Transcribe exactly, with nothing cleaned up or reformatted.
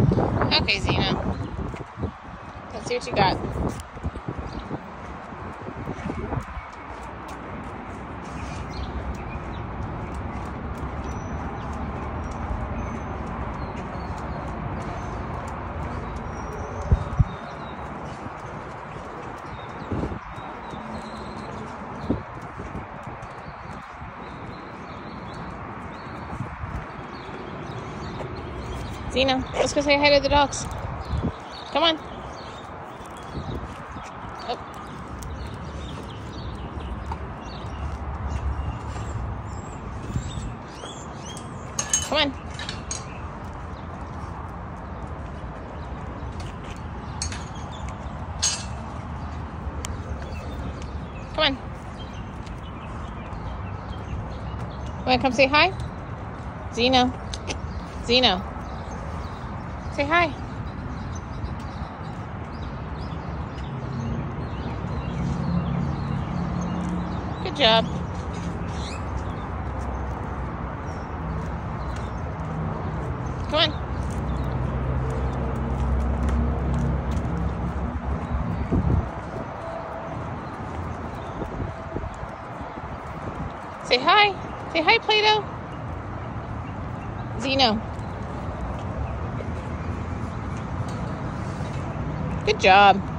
Okay, Zeno. Let's see what you got. Zeno, let's go say hi to the dogs. Come on. Oh. Come on. Come on. Want to come say hi? Zeno. Zeno. Say hi. Good job. Come on. Say hi. Say hi, Play-Doh. Zeno. Good job.